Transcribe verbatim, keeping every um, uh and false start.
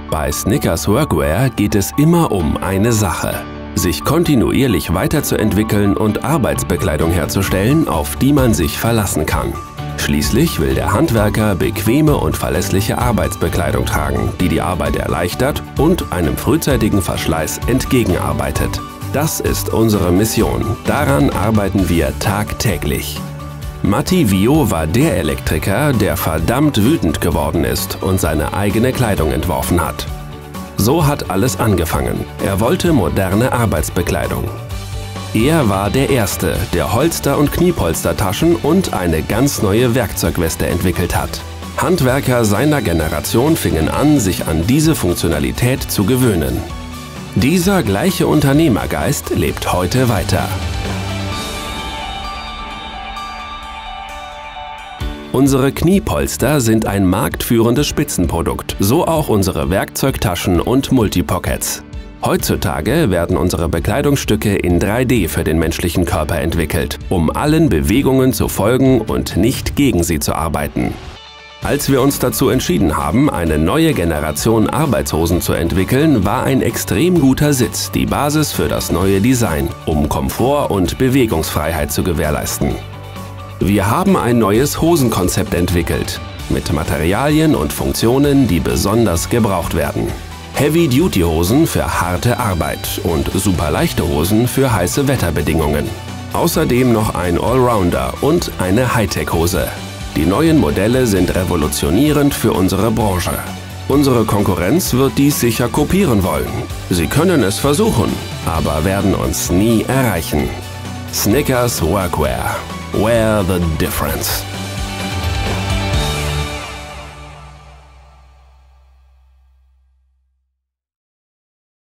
Bei Snickers Workwear geht es immer um eine Sache: sich kontinuierlich weiterzuentwickeln und Arbeitsbekleidung herzustellen, auf die man sich verlassen kann. Schließlich will der Handwerker bequeme und verlässliche Arbeitsbekleidung tragen, die die Arbeit erleichtert und einem frühzeitigen Verschleiß entgegenarbeitet. Das ist unsere Mission. Daran arbeiten wir tagtäglich. Matti Vio war der Elektriker, der verdammt wütend geworden ist und seine eigene Kleidung entworfen hat. So hat alles angefangen. Er wollte moderne Arbeitsbekleidung. Er war der Erste, der Holster- und Kniepolstertaschen und eine ganz neue Werkzeugweste entwickelt hat. Handwerker seiner Generation fingen an, sich an diese Funktionalität zu gewöhnen. Dieser gleiche Unternehmergeist lebt heute weiter. Unsere Kniepolster sind ein marktführendes Spitzenprodukt, so auch unsere Werkzeugtaschen und Multipockets. Heutzutage werden unsere Bekleidungsstücke in drei D für den menschlichen Körper entwickelt, um allen Bewegungen zu folgen und nicht gegen sie zu arbeiten. Als wir uns dazu entschieden haben, eine neue Generation Arbeitshosen zu entwickeln, war ein extrem guter Sitz die Basis für das neue Design, um Komfort und Bewegungsfreiheit zu gewährleisten. Wir haben ein neues Hosenkonzept entwickelt, mit Materialien und Funktionen, die besonders gebraucht werden. Heavy-Duty-Hosen für harte Arbeit und superleichte Hosen für heiße Wetterbedingungen. Außerdem noch ein Allrounder und eine Hightech-Hose. Die neuen Modelle sind revolutionierend für unsere Branche. Unsere Konkurrenz wird dies sicher kopieren wollen. Sie können es versuchen, aber werden uns nie erreichen. Snickers Workwear. Wear the difference.